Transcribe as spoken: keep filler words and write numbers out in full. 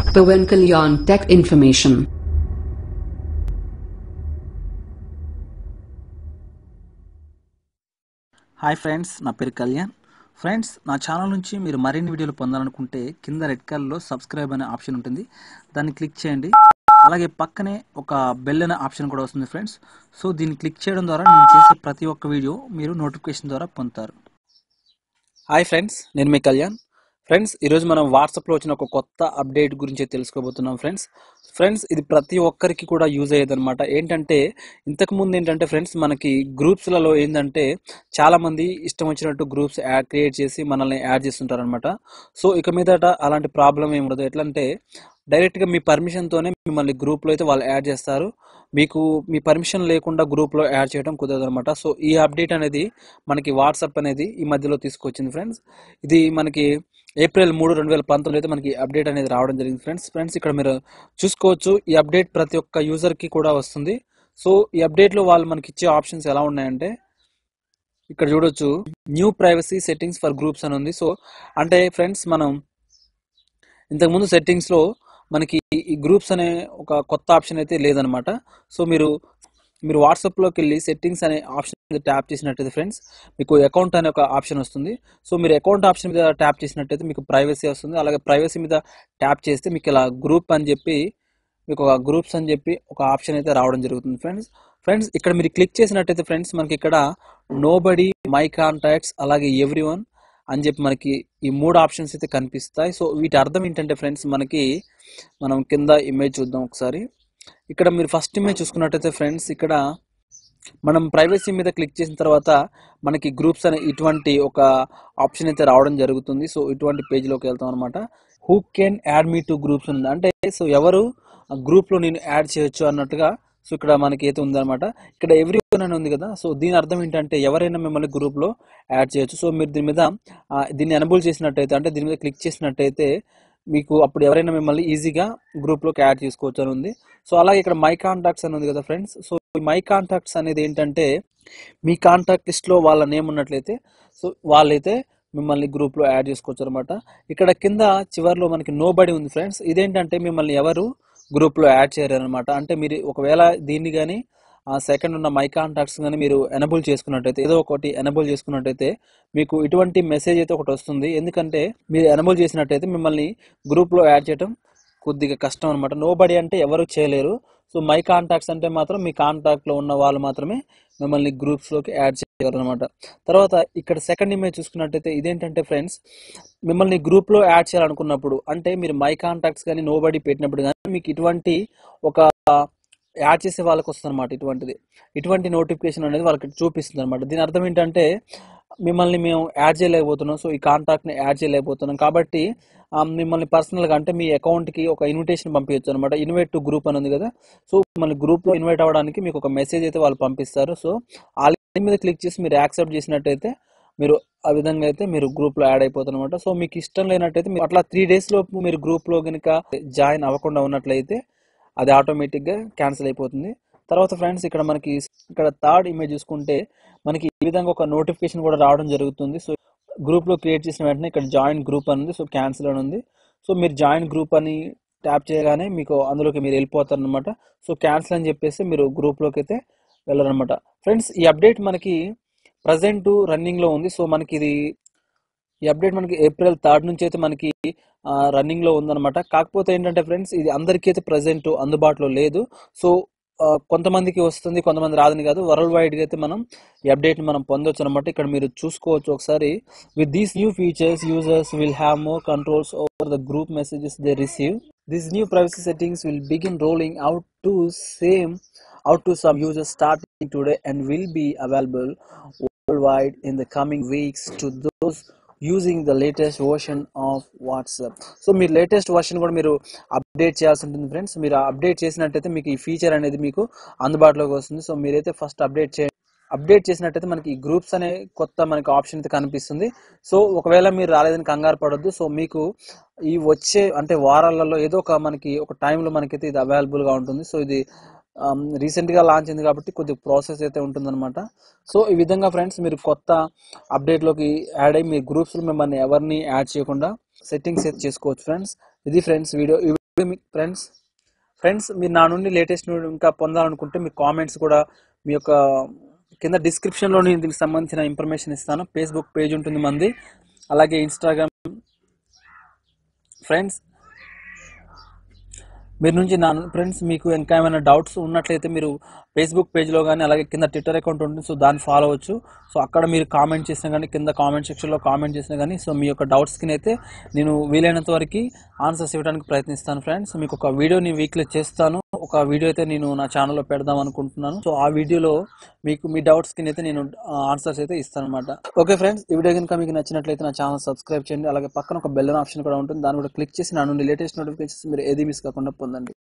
Pawan Kalyan Tech Information. Hi friends, నా పేరు Kalyan. Friends, నా ఛానల్ నుంచి మీరు మరిన్ని వీడియోలు పొందాలనుకుంటే కింద రెడ్ కలర్లో సబ్స్క్రైబ్ అనే ఆప్షన్ ఉంటుంది, దాన్ని క్లిక్ చేయండి. అలాగే పక్కనే ఒక బెల్ అనే ఆప్షన్ కూడా వస్తుంది ఫ్రెండ్స్. సో దీన్ని క్లిక్ చేయడం ద్వారా నేను చేసే ప్రతి ఒక్క వీడియో మీరు నోటిఫికేషన్ ద్వారా పొందుతారు. హాయ్ ఫ్రెండ్స్, నేను మీ కళ్యాణ్. ఫ్రెండ్స్, ఈరోజు మనం వాట్సాప్లో వచ్చిన ఒక కొత్త అప్డేట్ గురించి తెలుసుకోబోతున్నాం ఫ్రెండ్స్. ఫ్రెండ్స్, ఇది ప్రతి ఒక్కరికి కూడా యూజ్ అయ్యేదన్నమాట. ఏంటంటే ఇంతకుముందు ఏంటంటే ఫ్రెండ్స్, మనకి గ్రూప్స్లలో ఏంటంటే చాలామంది ఇష్టం వచ్చినట్టు గ్రూప్స్ యాడ్ క్రియేట్ చేసి మనల్ని యాడ్ చేస్తుంటారనమాట. సో ఇక మీదట అలాంటి ప్రాబ్లం ఏమి ఉండదు. ఎట్లా అంటే డైరెక్ట్గా మీ పర్మిషన్తోనే మిమ్మల్ని గ్రూప్లో అయితే వాళ్ళు యాడ్ చేస్తారు. మీకు మీ పర్మిషన్ లేకుండా గ్రూప్లో యాడ్ చేయడం కుదరదు అనమాట. సో ఈ అప్డేట్ అనేది మనకి వాట్సాప్ అనేది ఈ మధ్యలో తీసుకొచ్చింది ఫ్రెండ్స్. ఇది మనకి ఏప్రిల్ మూడు రెండు వేల పంతొమ్మిది అయితే మనకి అప్డేట్ అనేది రావడం జరిగింది ఫ్రెండ్స్. ఫ్రెండ్స్, ఇక్కడ మీరు చూసుకోవచ్చు, ఈ అప్డేట్ ప్రతి ఒక్క యూజర్కి కూడా వస్తుంది. సో ఈ అప్డేట్లో వాళ్ళు మనకి ఇచ్చే ఆప్షన్స్ ఎలా ఉన్నాయంటే ఇక్కడ చూడొచ్చు, new privacy settings for groups అని ఉంది. సో అంటే ఫ్రెండ్స్, మనం ఇంతకుముందు సెట్టింగ్స్లో మనకి ఈ గ్రూప్స్ అనే ఒక కొత్త ఆప్షన్ అయితే లేదనమాట. సో మీరు మీరు వాట్సాప్లోకి వెళ్ళి సెట్టింగ్స్ అనే ఆప్షన్ మీద ట్యాప్ చేసినట్టయితే ఫ్రెండ్స్, మీకు అకౌంట్ అనే ఒక ఆప్షన్ వస్తుంది. సో మీరు అకౌంట్ ఆప్షన్ మీద ట్యాప్ చేసినట్టయితే మీకు ప్రైవసీ వస్తుంది. అలాగే ప్రైవసీ మీద ట్యాప్ చేస్తే మీకు ఇలా గ్రూప్ అని చెప్పి మీకు ఒక గ్రూప్స్ అని చెప్పి ఒక ఆప్షన్ అయితే రావడం జరుగుతుంది ఫ్రెండ్స్. ఫ్రెండ్స్, ఇక్కడ మీరు క్లిక్ చేసినట్టయితే ఫ్రెండ్స్, మనకి ఇక్కడ నోబడీ, మై కాంటాక్ట్స్, అలాగే ఎవ్రీ వన్ అని చెప్పి మనకి ఈ మూడు ఆప్షన్స్ అయితే కనిపిస్తాయి. సో వీటి అర్థం ఏంటంటే ఫ్రెండ్స్, మనకి మనం కింద ఇమేజ్ చూద్దాం ఒకసారి. ఇక్కడ మీరు ఫస్ట్ ఇమేజ్ చూసుకున్నట్టయితే ఫ్రెండ్స్, ఇక్కడ మనం ప్రైవసీ మీద క్లిక్ చేసిన తర్వాత మనకి గ్రూప్స్ అనే ఇటువంటి ఒక ఆప్షన్ అయితే రావడం జరుగుతుంది. సో ఇటువంటి పేజ్లోకి వెళ్తాం అనమాట. Who can add me to groups ఉంది అంటే, సో ఎవరు గ్రూప్లో నేను యాడ్ చేయొచ్చు అన్నట్టుగా. సో ఇక్కడ మనకి అయితే ఉందన్నమాట. ఇక్కడ ఎవ్రీ వన్ అని ఉంది కదా. సో దీని అర్థం ఏంటంటే ఎవరైనా మిమ్మల్ని గ్రూప్లో యాడ్ చేయొచ్చు. సో మీరు దీని మీద దీన్ని ఎనబుల్ చేసినట్టయితే, అంటే దీని మీద క్లిక్ చేసినట్టయితే మీకు అప్పుడు ఎవరైనా మిమ్మల్ని ఈజీగా గ్రూప్లోకి యాడ్ చేసుకోవచ్చు అని ఉంది. సో అలాగే ఇక్కడ మై కాంటాక్ట్స్ అని ఉంది కదా ఫ్రెండ్స్. సో మై కాంటాక్ట్స్ అనేది ఏంటంటే మీ కాంటాక్ట్ లిస్ట్లో వాళ్ళ నేమ్ ఉన్నట్లయితే సో వాళ్ళైతే మిమ్మల్ని గ్రూప్లో యాడ్ చేసుకోవచ్చు అనమాట. ఇక్కడ కింద చివరిలో మనకి నోబడీ ఉంది ఫ్రెండ్స్. ఇదేంటంటే మిమ్మల్ని ఎవరు గ్రూప్లో యాడ్ చేయరు అనమాట. అంటే మీరు ఒకవేళ దీన్ని కానీ సెకండ్ ఉన్న మై కాంటాక్ట్స్ కానీ మీరు ఎనబుల్ చేసుకున్నట్టయితే, ఏదో ఒకటి ఎనబుల్ చేసుకున్నట్టయితే మీకు ఇటువంటి మెసేజ్ అయితే ఒకటి వస్తుంది. ఎందుకంటే మీరు ఎనబుల్ చేసినట్టయితే మిమ్మల్ని గ్రూప్లో యాడ్ చేయడం కొద్దిగా కష్టం అనమాట. నోబడీ అంటే ఎవరు చేయలేరు. సో మై కాంటాక్ట్స్ అంటే మాత్రం మీ కాంటాక్ట్లో ఉన్న వాళ్ళు మాత్రమే మిమ్మల్ని గ్రూప్స్లోకి యాడ్ చేయగలరు అనమాట. తర్వాత ఇక్కడ సెకండ్ ఇమేజ్ చూసుకున్నట్టయితే ఇదేంటంటే ఫ్రెండ్స్, మిమ్మల్ని గ్రూప్లో యాడ్ చేయాలనుకున్నప్పుడు, అంటే మీరు మై కాంటాక్ట్స్ కానీ నోబడీ పెట్టినప్పుడు కానీ మీకు ఇటువంటి ఒక యాడ్ చేసే వాళ్ళకి వస్తుంది అనమాట. ఇటువంటిది ఇటువంటి నోటిఫికేషన్ అనేది వాళ్ళకి చూపిస్తుంది అనమాట. దీని అర్థం ఏంటంటే మిమ్మల్ని మేము యాడ్ చేయలేకపోతున్నాం, సో ఈ కాంటాక్ట్ని యాడ్ చేయలేకపోతున్నాం కాబట్టి మిమ్మల్ని పర్సనల్గా అంటే మీ అకౌంట్కి ఒక ఇన్విటేషన్ పంపించచ్చు అనమాట. ఇన్వైట్ టు గ్రూప్ అని ఉంది కదా. సో మిమ్మల్ని గ్రూప్లో ఇన్వైట్ అవ్వడానికి మీకు ఒక మెసేజ్ అయితే వాళ్ళు పంపిస్తారు. సో ఆ లింక్ మీద క్లిక్ చేసి మీరు యాక్సెప్ట్ చేసినట్టయితే మీరు ఆ విధంగా అయితే మీరు గ్రూప్లో యాడ్ అయిపోతారు అనమాట. సో మీకు ఇష్టం లేనట్టయితే మీరు అట్లా త్రీ డేస్ లోపు మీరు గ్రూప్లో కనుక జాయిన్ అవ్వకుండా ఉన్నట్లయితే అది ఆటోమేటిక్గా క్యాన్సిల్ అయిపోతుంది. తర్వాత ఫ్రెండ్స్, ఇక్కడ మనకి ఇక్కడ థర్డ్ ఇమేజ్ చూసుకుంటే మనకి ఈ విధంగా ఒక నోటిఫికేషన్ కూడా రావడం జరుగుతుంది. సో గ్రూప్లో క్రియేట్ చేసిన వెంటనే ఇక్కడ జాయిన్ గ్రూప్ అని ఉంది. సో క్యాన్సిల్ అని ఉంది. సో మీరు జాయిన్ గ్రూప్ అని ట్యాప్ చేయగానే మీకు అందులోకి మీరు వెళ్ళిపోతారు అనమాట. సో క్యాన్సిల్ అని చెప్పేసి మీరు గ్రూప్లోకి అయితే వెళ్ళరనమాట. ఫ్రెండ్స్, ఈ అప్డేట్ మనకి ప్రజెంట్ రన్నింగ్లో ఉంది. సో మనకి ఇది ఈ అప్డేట్ మనకి ఏప్రిల్ థర్డ్ నుంచి అయితే మనకి రన్నింగ్లో ఉందన్నమాట. కాకపోతే ఏంటంటే ఫ్రెండ్స్, ఇది అందరికీ అయితే ప్రజెంట్ అందుబాటులో లేదు. సో కొంతమందికి వస్తుంది, కొంతమంది రాదని కాదు, వరల్డ్ వైడ్గా అయితే మనం ఈ అప్డేట్ని మనం పొందొచ్చు అనమాట. ఇక్కడ మీరు చూసుకోవచ్చు ఒకసారి. With these new features users will have more controls over the group messages they receive. This new privacy settings will begin rolling out to some out to some users starting today and will be available worldwide in the coming weeks to those using the latest version of WhatsApp. So మీరు latest version కూడా మీరు update చేయాల్సి ఉంటుంది friends. మీరు update చేసినట్టయితే మీకు ఈ feature అనేది మీకు అందుబాటులోకి వస్తుంది. సో మీరైతే ఫస్ట్ అప్డేట్ చే అప్డేట్ చేసినట్టయితే మనకి ఈ గ్రూప్స్ అనే కొత్త మనకి ఆప్షన్ అయితే కనిపిస్తుంది. సో ఒకవేళ మీరు రాలేదని కంగారు పడొద్దు. సో మీకు ఈ వచ్చే అంటే వారాలలో ఏదో ఒక మనకి ఒక టైంలో మనకైతే ఇది అవైలబుల్గా ఉంటుంది. సో ఇది రీసెంట్గా లాంచ్ అయింది కాబట్టి కొద్దిగా ప్రాసెస్ అయితే ఉంటుందన్నమాట. సో ఈ విధంగా ఫ్రెండ్స్, మీరు కొత్త అప్డేట్లోకి యాడ్ అయ్యి మీ గ్రూప్స్లో మిమ్మల్ని ఎవరిని యాడ్ చేయకుండా సెట్టింగ్స్ అయితే చేసుకోవచ్చు ఫ్రెండ్స్. ఇది ఫ్రెండ్స్ వీడియో. ఫ్రెండ్స్ ఫ్రెండ్స్ మీరు నా నుండి లేటెస్ట్ ఇంకా పొందాలనుకుంటే మీ కామెంట్స్ కూడా మీ యొక్క కింద డిస్క్రిప్షన్లో నేను దీనికి సంబంధించిన ఇన్ఫర్మేషన్ ఇస్తాను. ఫేస్బుక్ పేజ్ ఉంటుంది మంది, అలాగే ఇన్స్టాగ్రామ్. ఫ్రెండ్స్ మీరు నుంచి నా ఫ్రెండ్స్ మీకు ఇంకా ఏమైనా డౌట్స్ ఉన్నట్లయితే మీరు ఫేస్బుక్ పేజ్లో కానీ అలాగే కింద ట్విట్టర్ అకౌంట్ ఉంటుంది, సో దాన్ని ఫాలో అవ్వచ్చు. సో అక్కడ మీరు కామెంట్ చేసినా కానీ కింద కామెంట్ సెక్షన్లో కామెంట్ చేసినా కానీ సో మీ యొక్క డౌట్స్కి అయితే నేను వీలైనంత వరకు ఆన్సర్స్ ఇవ్వడానికి ప్రయత్నిస్తాను. ఫ్రెండ్స్ మీకు ఒక వీడియోని వీక్లీ చేస్తాను, ఒక వీడియో అయితే నేను నా ఛానల్లో పెడదాం అనుకుంటున్నాను. సో ఆ వీడియోలో మీకు మీ డౌట్స్కి అయితే నేను ఆన్సర్స్ అయితే ఇస్తాను అనమాట. ఓకే ఫ్రెండ్స్, ఈ వీడియో కనుక మీకు నచ్చినట్లయితే నా ఛానల్ సబ్స్క్రైబ్ చేయండి, అలాగే పక్కన ఒక బెల్ ఆప్షన్ కూడా ఉంటుంది, దాన్ని కూడా క్లిక్ చేసి నా నుండి లేటెస్ట్ నోటిఫికేషన్స్ మీరు ఏది మిస్ కాకుండా పొందండి.